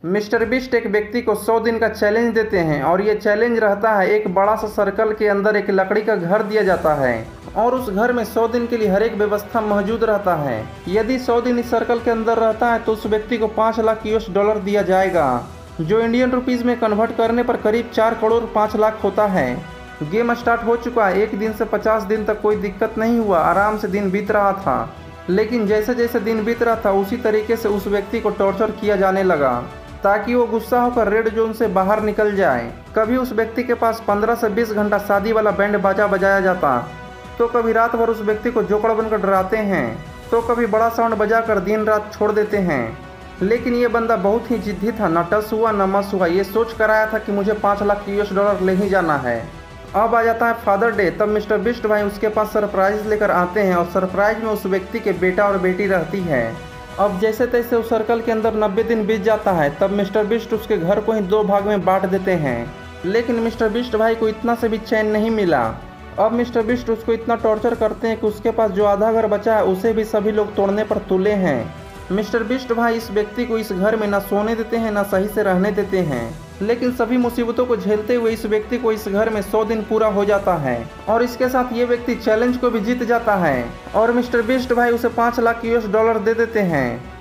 Mister beast एक व्यक्ति को 100 दिन का चैलेंज देते हैं और ये चैलेंज रहता है एक बड़ा सा सर्कल के अंदर एक लकड़ी का घर दिया जाता है और उस घर में 100 दिन के लिए हर एक व्यवस्था मौजूद रहता है। यदि 100 दिन इस सर्कल के अंदर रहता है तो उस व्यक्ति को 5 लाख यूएस डॉलर दिया जाएगा, जो इंडियन रुपीज़ में कन्वर्ट करने पर करीब 4 करोड़ 5 लाख होता है। गेम स्टार्ट हो चुका है। एक दिन से 50 दिन तक कोई दिक्कत नहीं हुआ, आराम से दिन बीत रहा था। लेकिन जैसे जैसे दिन बीत रहा था उसी तरीके से उस व्यक्ति को टॉर्चर किया जाने लगा ताकि वो गुस्सा होकर रेड जोन से बाहर निकल जाए। कभी उस व्यक्ति के पास 15 से 20 घंटा शादी वाला बैंड बाजा बजाया जाता, तो कभी रात भर उस व्यक्ति को जोकड़ बनकर डराते हैं, तो कभी बड़ा साउंड बजाकर दिन रात छोड़ देते हैं। लेकिन ये बंदा बहुत ही जिद्दी था, न टस हुआ न मस हुआ। ये सोच कर आया था कि मुझे 5 लाख यूएस डॉलर ले ही जाना है। अब आ जाता है फादर डे। तब मिस्टर बीस्ट भाई उसके पास सरप्राइज लेकर आते हैं और सरप्राइज में उस व्यक्ति के बेटा और बेटी रहती है। अब जैसे तैसे उस सर्कल के अंदर 90 दिन बीत जाता है। तब मिस्टर बीस्ट उसके घर को ही 2 भाग में बांट देते हैं, लेकिन मिस्टर बीस्ट भाई को इतना से भी चैन नहीं मिला। अब मिस्टर बीस्ट उसको इतना टॉर्चर करते हैं कि उसके पास जो आधा घर बचा है उसे भी सभी लोग तोड़ने पर तुले हैं। मिस्टर बीस्ट भाई इस व्यक्ति को इस घर में ना सोने देते हैं ना सही से रहने देते हैं, लेकिन सभी मुसीबतों को झेलते हुए इस व्यक्ति को इस घर में 100 दिन पूरा हो जाता है और इसके साथ ये व्यक्ति चैलेंज को भी जीत जाता है और मिस्टर बीस्ट भाई उसे 5 लाख यूएस डॉलर दे देते हैं।